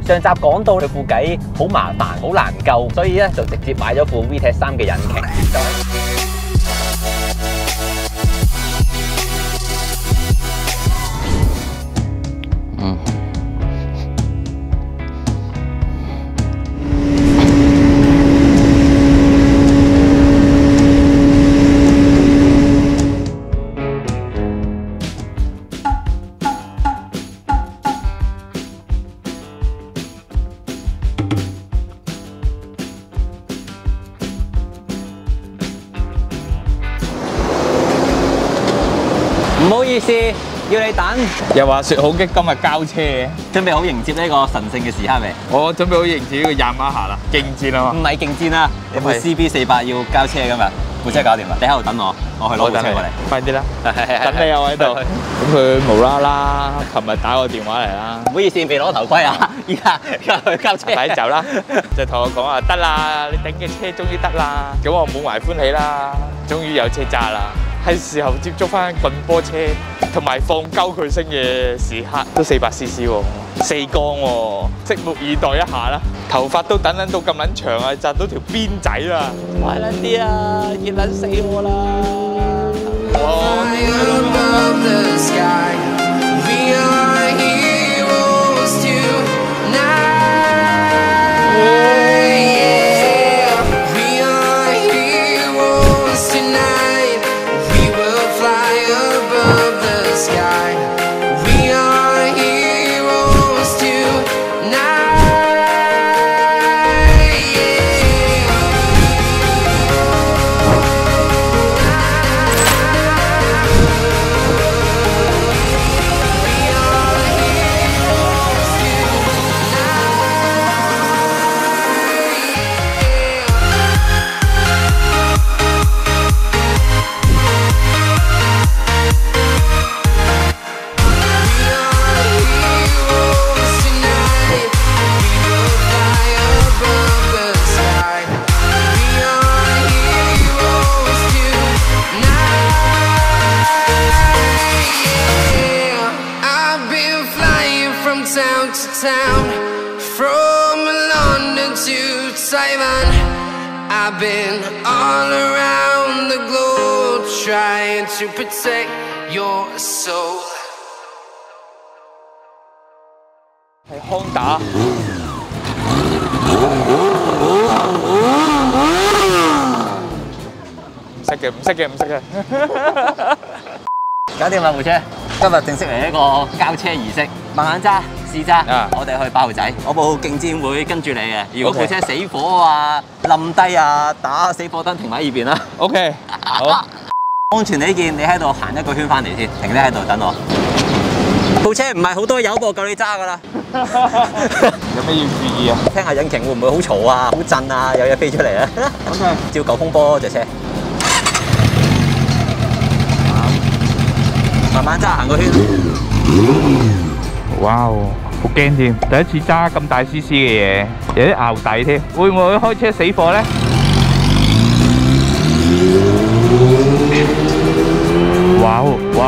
上集講到佢副計好麻煩，好難救，所以咧就直接買咗副 VTEC3嘅引擎。唔好意思，要你等。 又話説好激，今日交車嘅， 準備好迎接呢個神聖嘅時刻未？ 我準備好迎接呢個Yamaha啦，競戰啊嘛。 唔係競戰啦，你部 CB400要交車今日，部車搞掂啦，你喺度等我，我去攞部車過嚟。 快啲啦，等你啊，我喺度。咁佢無啦啦，琴日打個電話嚟啦。 唔好意思，未攞頭盔啊！依家去交車。 快啲走啦！就同我講話得啦，你等嘅車終於得啦，咁我滿懷歡喜啦，終於有車揸啦。係時候接觸翻棍波車同埋放鳩佢聲嘅時刻，都400cc 喎，4缸喎，拭目以待一下啦。頭髮都等到咁撚長啊，紮到條辮仔啦，快撚啲啊，熱撚死我啦！From London to Taiwan, I've been all around the globe trying to protect your soul. 係Honda。唔識嘅。 搞掂啦部車，今日正式嚟一個交車儀式，慢慢揸。試揸，我哋去8號仔，我部競戰會跟住你嘅。如果部車死火啊、冧低啊、打死火燈，停喺呢邊啦。 OK， 好。 安全起見，你喺度行一個圈翻嚟先，停低喺度等我。部車唔係好多油噃，夠你揸噶啦。 有咩要注意啊？ 聽下引擎會唔會好嘈啊、好震啊、有嘢飛出嚟啊 ？OK， 照舊風波隻車。慢慢揸，行個圈。 哇！好驚添，第一次揸咁大 CC 嘅嘢，有啲淆底添，會唔會開車死火咧？哇！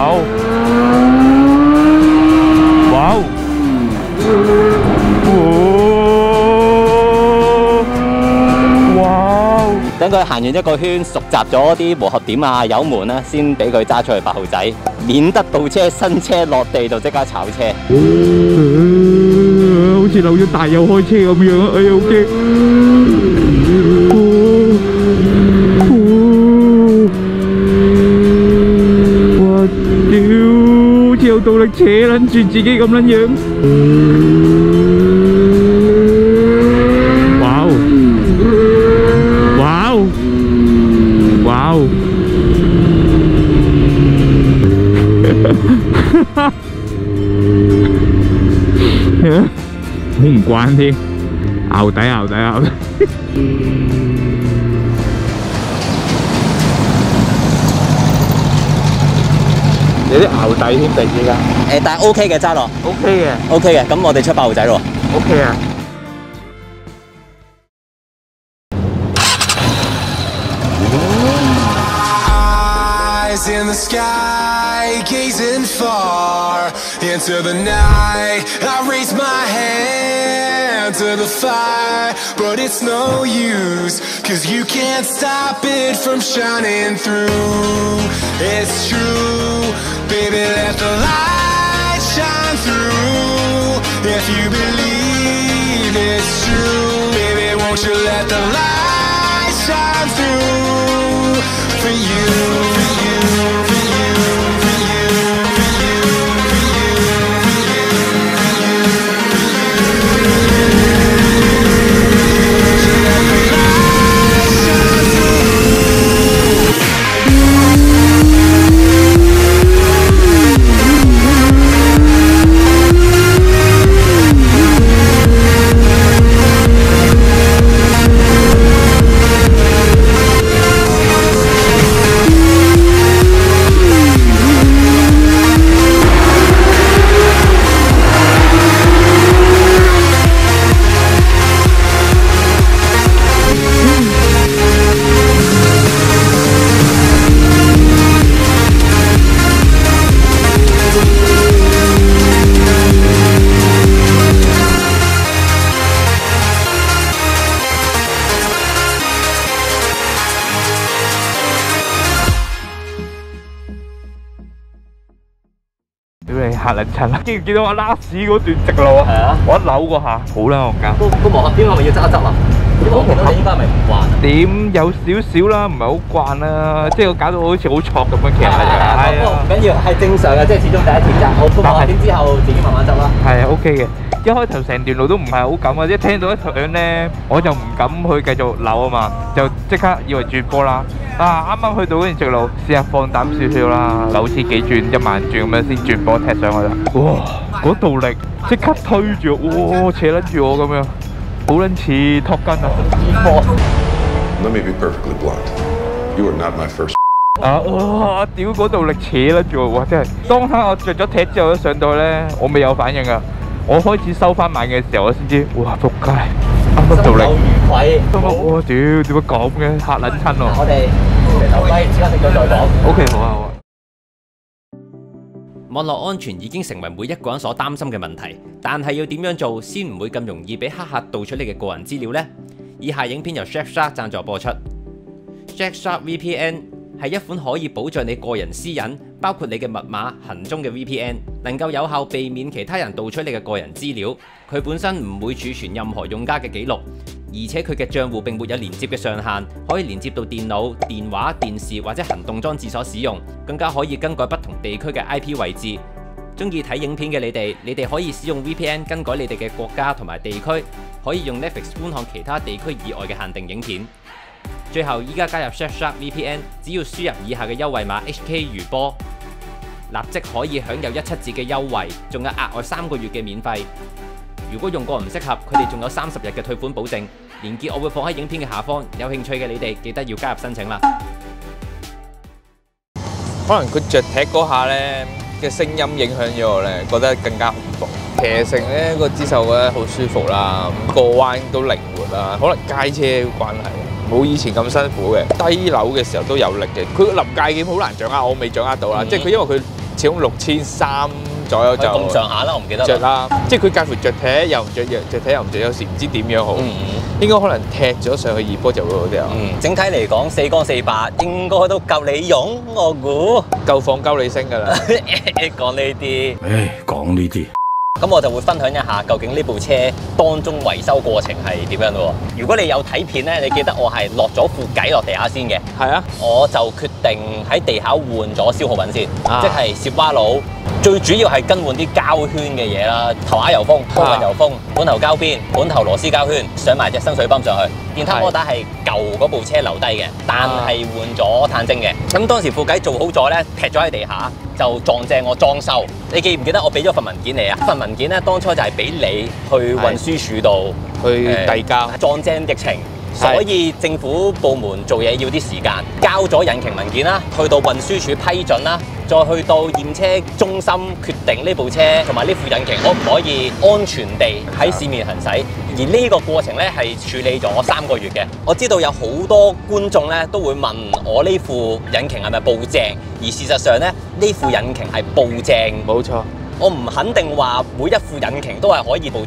等佢行完一個圈，熟習咗啲磨合點啊、油門啊，先俾佢揸出去8號仔，免得倒車新車落地就即刻炒車。好似漏咗大油開車咁樣啊！哎呀，好驚！哇屌！好似有動力扯撚住自己咁撚樣。好唔慣添，淆底。有啲淆底添，突然之間。但係 OK 嘅揸落。OK 嘅，咁我哋出8號仔咯。OK 啊。In the sky, gazing far into the night, I raise my hand. into the fire, but it's no use, 'cause you can't stop it from shining through. It's true, baby, let the light shine through. If you believe it's true, baby, won't you let the light shine through for you, for you, for you, for you, for you, for you, for you, for you, for you. Let the light shine through. 嚇撚親啦！見唔見到我拉屎嗰段直路啊？係啊！我一扭嗰下，好撚戇鳩。 個磨合點係咪要執一執啊？啲磨合應該係咪唔慣啊？ 點有少少啦，唔係好慣啦，即係我搞到好似好挫咁樣騎下嘅。 係啊，唔緊要，係正常嘅，即係始終第一次揸。我磨合點之後自己慢慢執啦。 係啊 ，OK 嘅。一開頭成段路都唔係好敢啊，一聽到一響咧，我就唔敢去繼續扭啊嘛，就即刻以為轉波啦。啊，啱啱去到嗰段直路，試下放膽少少啦，扭千幾轉、1萬轉咁樣先轉波踢上去啦。哇！嗰度力即刻推住，哇！扯撚住我咁樣，好撚似托根啊！轉波。 Let me be perfectly blunt. You are not my first. 啊！哇！屌嗰度力扯撚住我，哇！真係當刻我着咗踢之後一上到咧，我未有反應啊！我開始收翻慢嘅時候，我先知，哇！仆街，啱啱做力， 如愧。 哇！屌點解咁嘅，嚇撚親喎！ 我哋留低，即刻食咗再講。 OK， 好啊好啊。 網絡安全已經成為每一個人所擔心嘅問題，但係要點樣做先唔會咁容易俾黑客盜取你嘅個人資料呢？以下影片由 Surfshark 贊助播出。Surfshark VPN 係一款可以保障你個人私隱，包括你嘅密碼、行蹤嘅 VPN， 能夠有效避免其他人盜取你嘅個人資料。佢本身唔會儲存任何用家嘅記錄，而且佢嘅帳戶並沒有連接嘅上限，可以連接到電腦、電話、電視或者行動裝置所使用，更加可以更改不同地區嘅 IP 位置。中意睇影片嘅你哋可以使用 VPN 更改你哋嘅國家同埋地區，可以用 Netflix 觀看其他地區以外嘅限定影片。最後，依家加入 Surfshark VPN， 只要輸入以下嘅優惠碼 HK 如波，立即可以享有1/7折嘅優惠，仲有額外3個月嘅免費。如果用過唔適合，佢哋仲有30日嘅退款保證。連結我會放喺影片嘅下方，有興趣嘅你哋記得要加入申請啦。 可能佢着踢嗰下咧嘅聲音影響咗我咧，覺得更加恐怖。騎乘咧個姿勢覺得好舒服啦，過彎都靈活啦，可能街車嘅關係。冇以前咁辛苦嘅，低扭嘅時候都有力嘅。佢臨界點好難掌握，我未掌握到啦。即係佢因為佢始終6300左右就咁上下啦，我唔記得着啦。即係佢介乎着踢又唔着，着踢又唔着，有時唔知點樣好。應該可能踢咗上去二波就會好啲啊。 整體嚟講，4缸400應該都夠你用，我估夠放夠你升㗎啦。 講呢啲， 講呢啲。 咁我就會分享一下究竟呢部車當中維修過程係點樣咯。如果你有睇片咧，你記得我係落咗副計落地下先嘅。係啊，我就決定喺地下換咗消耗品先，即係攝蛙爐。最主要係更換啲膠圈嘅嘢啦，頭瓦油封、波棍油封、本頭膠邊、本頭螺絲膠圈，上埋隻生水泵上去。電撻摩打係舊嗰部車留低嘅，但係換咗碳晶嘅。咁當時副計做好咗咧，劈咗喺地下，就撞正我裝修。你記唔記得我俾咗份文件你啊？份文件咧當初就係俾你去運輸署度去遞交， 撞正疫情。所以政府部門做嘢要啲時間，交咗引擎文件啦，去到運輸署批准啦，再去到驗車中心決定呢部車同埋呢副引擎可唔可以安全地喺市面行駛。而呢個過程咧係處理咗3個月嘅。我知道有好多觀眾咧都會問我呢副引擎係咪報正，而事實上咧呢副引擎係報正。 冇錯。 我唔肯定話每一副引擎都係可以報正，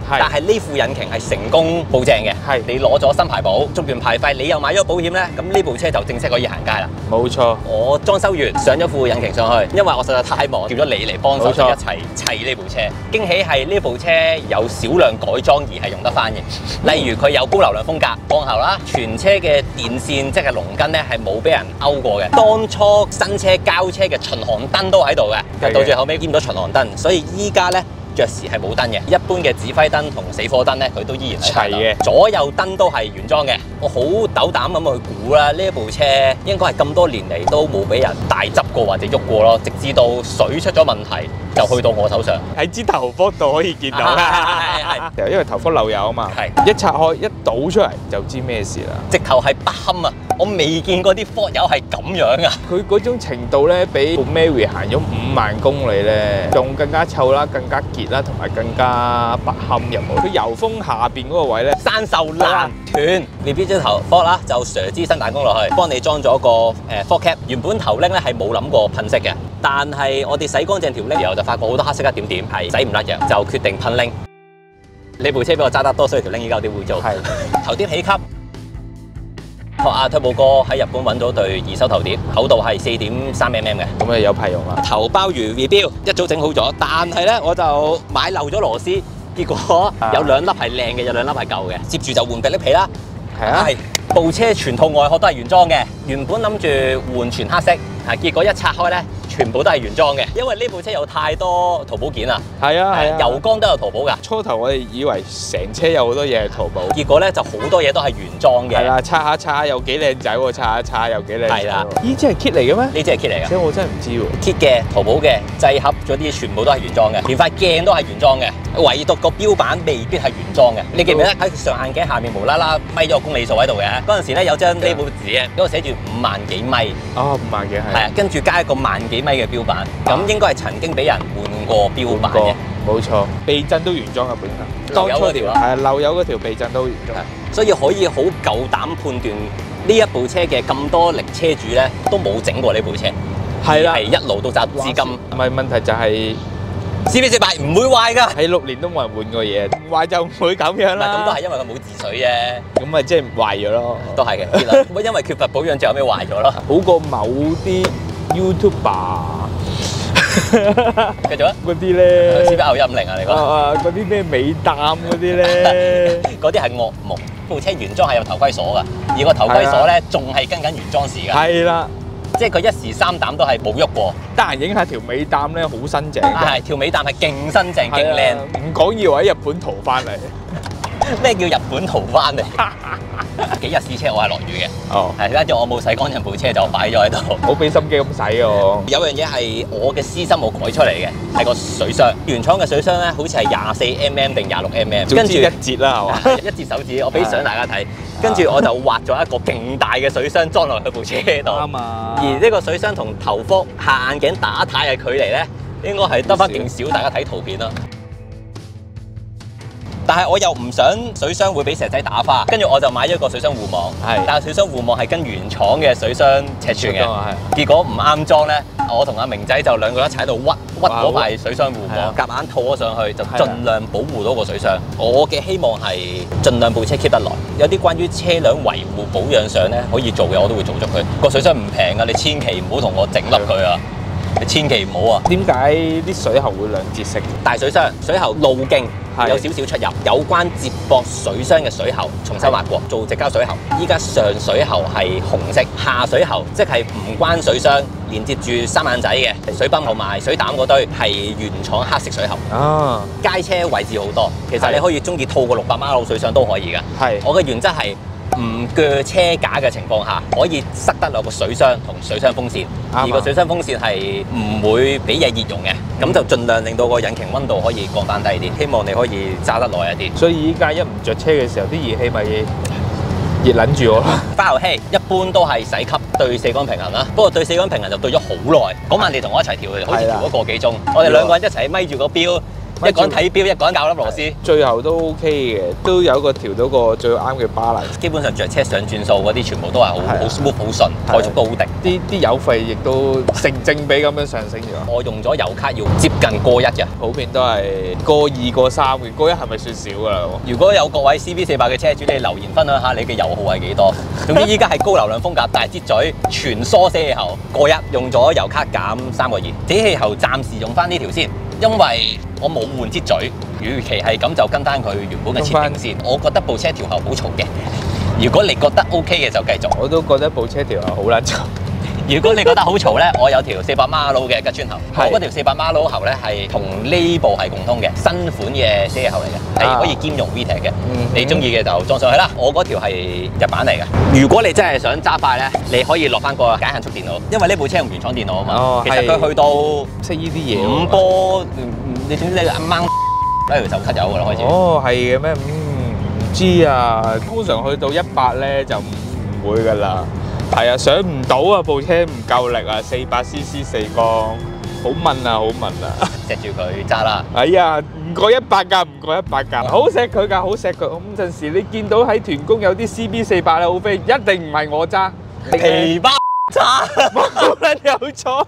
但係呢副引擎係成功保證嘅。 係你攞咗新牌保，續完牌費，你又買咗保險咧，咁呢部車就正式可以行街啦。 冇錯。 我裝修完上咗副引擎上去，因為我實在太忙，叫咗你嚟幫手一齊砌呢部車。驚喜係呢部車有少量改裝而係用得翻嘅，例如佢有高流量風格降喉啦，全車嘅電線即係龍筋咧係冇俾人勾過嘅。當初新車交車嘅巡航燈都喺度嘅，到最後尾兼咗巡航燈，所以依家咧着時係冇燈嘅，一般嘅指揮燈同死火燈咧，佢都依然係齊嘅。左右燈都係原裝嘅。我好斗膽咁去估啦，呢一部車應該係咁多年嚟都冇俾人大執過或者喐過咯，直至到水出咗問題就去到我手上。 喺支頭殼度可以見到啦，係因為頭殼漏油啊嘛，一拆開一倒出嚟就知咩事啦。 直頭係不堪啊！我未見過啲 Ford 友係咁樣啊！ 佢嗰種程度咧，比部 Mary 行咗5萬公里咧，仲更加臭啦，更加結啦，同埋更加不堪入目。佢油封下邊嗰個位咧， 生鏽爛斷。VB 咗頭 Ford 啦，就錘支新彈弓落去，幫你裝咗個Ford Cap。原本頭拎咧係冇諗過噴色嘅，但係我哋洗乾淨條拎，然後就發覺好多黑色一點點係洗唔甩嘅，就決定噴拎。呢部車俾我揸得多，所以條拎依家有啲污糟。係頭碟起級。學阿推步哥喺日本揾咗對二手頭碟，厚度係4.3mm 嘅， 咁啊有排用啦。 頭鮑魚 V-Build 一早整好咗，但係咧我就買漏咗螺絲，結果有2粒係靚嘅，有2粒係舊嘅，接住就換迫力皮啦。係啊，係部車全套外殼都係原裝嘅，原本諗住換全黑色，結果一拆開咧，全部都係原裝嘅，因為呢部車有太多淘寶件啊。係啊，油缸都有淘寶㗎。初頭我哋以為成車有好多嘢係淘寶，結果咧就好多嘢都係原裝嘅。係啦，擦下又幾靚仔喎，擦下又幾靚仔。係啦，呢支係 kit 嚟嘅咩？呢支係 kit 嚟㗎。我真係唔知喎。kit 嘅、淘寶嘅、製盒嗰啲全部都係原裝嘅，連塊鏡都係原裝嘅，唯獨個標板未必係原裝嘅。你記唔記得喺上眼鏡下面無啦啦咪咗個公里數喺度嘅？嗰陣時咧有張呢部紙嘅，嗰度寫住5萬幾米。哦，5萬幾係。係啊，跟住加一個1萬幾米嘅標板，咁應該係曾經俾人換過標板嘅。冇錯，避震都原裝嘅本身。漏油嗰條係漏油嗰條避震都原裝，所以可以好夠膽判斷呢一部車嘅咁多力車主咧都冇整過呢部車。係啦，係一路都揸至今。唔係問題就係 CB48唔會壞㗎，喺6年都冇人換過嘢，壞就唔會咁樣啦。咁都係因為佢冇治水啫。咁咪即係壞咗咯。都係嘅，結論因為缺乏保養，最後尾壞咗咯。好過某啲 YouTuber。繼續啊！嗰啲咧，CB 牛150啊，你講嗰啲咩尾擔嗰啲咧，嗰啲係噩夢。部車原裝係有頭盔鎖㗎，而個頭盔鎖咧仲係跟緊原裝時㗎。係啦，即係佢一時3膽都係冇喐過。得閒影下條尾擔咧，好新淨。係條尾擔係勁新淨、勁靚。唔講要喺日本淘翻嚟。咩叫日本淘翻嚟？幾日試車我係落雨嘅。哦，係跟住我冇洗乾淨部車就擺咗喺度，好俾心機咁洗喎。有樣嘢係我嘅私心我改出嚟嘅，係個水箱。原廠嘅水箱咧，好似係24mm 定26mm，跟住一節啦係嘛，一節手指，我俾相大家睇。跟住我就畫咗一個勁大嘅水箱裝落去部車度。啱啊。而呢個水箱同頭殼下眼鏡打呔嘅距離咧，應該係得翻勁少，大家睇圖片啦。但係我又唔想水箱會俾石仔打花，跟住我就買咗個水箱護網。係，但係水箱護網係跟原廠嘅水箱尺寸嘅。結果唔啱裝咧，我同阿明仔就兩個一齊喺度屈嗰塊水箱護網，夾硬套咗上去，就盡量保護到個水箱。我嘅希望係盡量部車 keep 得耐。有啲關於車輛維護保養上咧可以做嘅，我都會做咗佢。個水箱唔平㗎，你千祈唔好同我整甩佢啊！你千祈唔好啊！點解啲水喉會兩節式？大水箱水喉路徑有少少出入，有關接駁水箱嘅水喉重新劃過，做直膠水喉。依家上水喉係紅色，下水喉即係唔關水箱，連接住三眼仔嘅水泵同埋水膽嗰堆係原廠黑色水喉。啊！街車位置好多，其實你可以中意套個600馬力水箱都可以㗎。係，我嘅原則係唔鋸車架嘅情況下，可以塞得落個水箱同水箱風扇，而個水箱風扇係唔會俾嘢熱熔嘅，咁就盡量令到個引擎溫度可以降翻低啲，希望你可以揸得耐一啲。所以依家一唔着車嘅時候，啲熱氣咪熱撚住我咯。花油器一般都係洗級對4缸平衡啦，不過對4缸平衡就對咗好耐。嗰晚你同我一齊調，好似調咗個幾鐘，我哋兩個人一齊咪住個錶。 一個人睇錶，一個人校粒螺絲。 最後都 OK 嘅，都有個調到個最啱嘅 balance。 基本上着車上轉數嗰啲全部都係好 smooth 好順，怠速都好定。 啲油費亦都成正比咁樣上升咗。 我用咗油卡要接近過1嘅， 普遍都係過2過3嘅，過1係咪算少㗎啦？ 如果有各位 CB48嘅車主，你留言分享下你嘅油耗係幾多？總之依家係高流量風格，大擠嘴，全梳死氣喉，過1用咗油卡減3個2，死氣喉暫時用翻呢條先，因為我冇換擠嘴，與其係咁就跟翻佢原本嘅設定先。我覺得部車調校好嘈嘅，如果你覺得 OK 嘅就繼續。 我都覺得部車調校好撚嘈。 如果你覺得好嘈咧，我有條400馬路嘅吉川喉，我嗰條400馬路喉咧係同呢部係共通嘅，新款嘅死氣喉嚟嘅，係可以兼容 VTEC 嘅。你中意嘅就裝上去啦。我嗰條係日版嚟嘅。如果你真係想揸快咧，你可以落翻個簡限速電腦，因為呢部車用原廠電腦啊嘛。其實佢去到識呢啲嘢 5波，你總之你啱啱一條就 cut 油㗎啦開始。 哦，係嘅咩？唔知啊。通常去到100咧就唔會㗎啦。係啊，上唔到啊！部車唔夠力啊，400cc 4缸，好悶啊，好悶啊！ 錫住佢揸啦！ 哎呀，唔過100㗎，唔過100㗎，好錫佢㗎，好錫佢。咁陣時你見到喺團工有啲 CB48咧好飛，一定唔係我揸， 皮包揸， 冇撚有錯，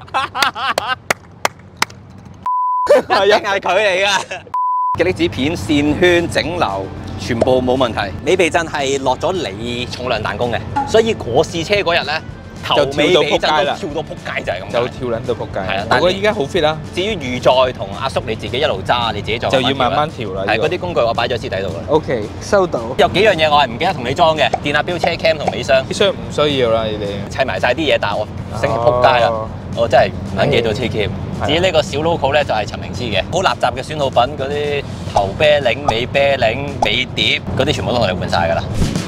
一定係佢嚟㗎。嘅粒子片、線圈、整流。全部冇問題，尾避震係落咗你重量彈弓嘅，所以我試車嗰日咧，頭尾避震都跳到撲街就係咁。 就跳撚到撲街。係啊， 但我依家好 fit 啦。 至於預載同阿叔你自己一路揸，你自己就要慢慢調啦。 係嗰啲工具我擺咗屍底度㗎。 OK， 收到。 有幾樣嘢我係唔記得同你裝嘅，電壓錶、車 cam 同尾箱。 尾箱唔需要啦，你哋砌埋晒啲嘢，但係我升撲街啦。我真係唔撚記到車 cam。至於呢個小 logo 咧，就係陳明知嘅，好垃圾嘅損耗品，嗰啲頭啤領、尾啤領、尾碟嗰啲全部都同你換晒㗎啦。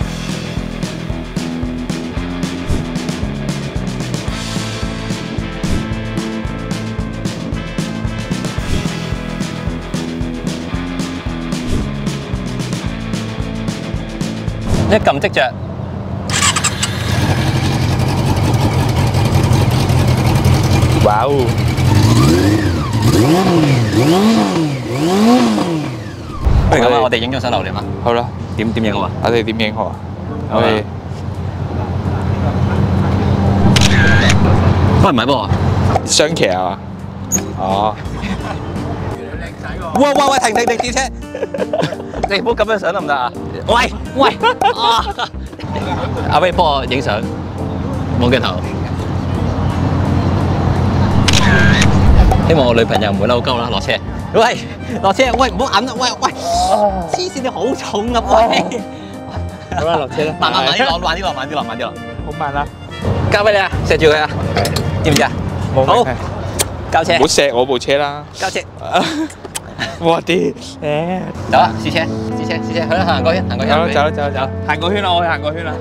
一撳即着。 哇哦！ 不如咁啊，我哋影張相留念啊。 好啦， 點影好啊？ 我哋點影好啊？我哋喂唔係噃， 雙騎啊嘛？哦。 喂，停跌車！你唔好咁樣相得唔得啊？喂，阿威幫我影相，冇鏡頭。希望我女朋友唔會嬲鳩啦，落車。喂，落車，喂，唔好揞啦，喂，黐線你好重啊，喂！ 好啦，落車啦， 慢啲落， 好慢啦。 交俾你啊，錫住佢啊，知唔知啊？好，交車。 唔好錫我部車啦。 交車。 我啲走啦，試車，去啦，行過圈。 走，行個圈啦，我去行個圈啦。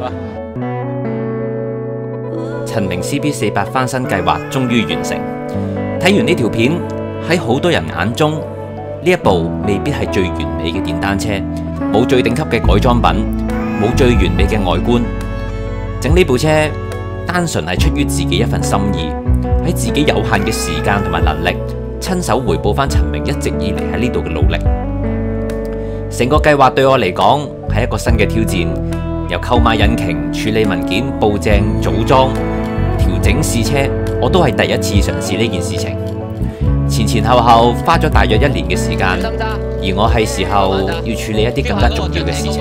陳明 CB48翻新計劃終於完成。睇完呢條片，喺好多人眼中，呢一部未必係最完美嘅電單車，冇最頂級嘅改裝品，冇最完美嘅外觀。整呢部車單純係出於自己一份心意，喺自己有限嘅時間同埋能力，親手回報翻陳明一直以嚟喺呢度嘅努力。成個計劃對我嚟講係一個新嘅挑戰，由購買引擎、處理文件、報正、組裝、調整試車，我都係第一次嘗試呢件事情。前後花咗大約1年嘅時間，而我係時候要處理一啲更加重要嘅事情。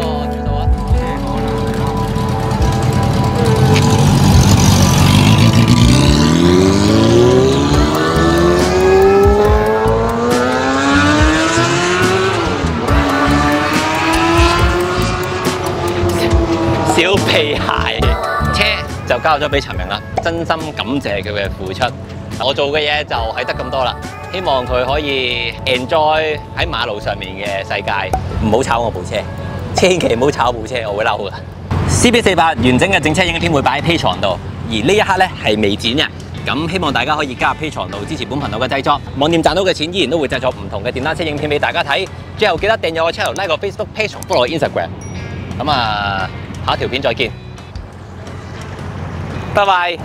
小屁孩，車就交咗俾陳明啦，真心感謝佢嘅付出。我做嘅嘢就係得咁多啦，希望佢可以 enjoy 喺馬路上面嘅世界，唔好炒我部車，千祈唔好炒部車，我會嬲噶。CB48完整嘅整車影片會擺喺 Patreon 度，而呢一刻咧係未剪嘅，咁希望大家可以加入 Patreon 度支持本頻道嘅製作。網店賺到嘅錢依然都會製作唔同嘅電單車影片俾大家睇。最後記得訂閱我 channel、like 個 Facebook page、follow 我 Instagram。咁啊，下一條片再見，拜拜。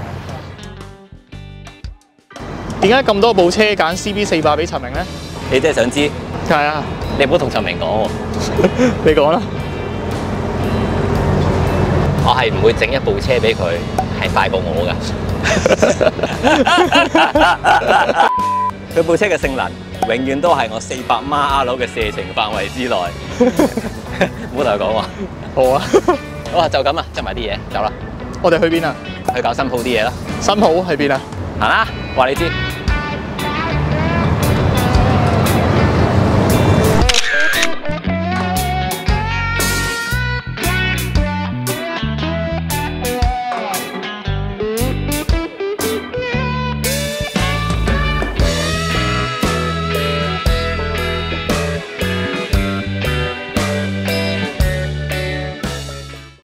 點解咁多部車揀 CB48俾陳明咧？ 你真係想知？ 係啊， 你唔好同陳明講喎。 你講啦。 我係唔會整一部車俾佢，係快過我㗎。佢部車嘅性能永遠都係我400馬力嘅射程範圍之內。唔好同佢講喎。 好啊。 好啊，就咁啊，執埋啲嘢走啦。 我哋去邊啊？ 去搞新鋪啲嘢啦。 新鋪喺邊啊？ 行啦，話你知。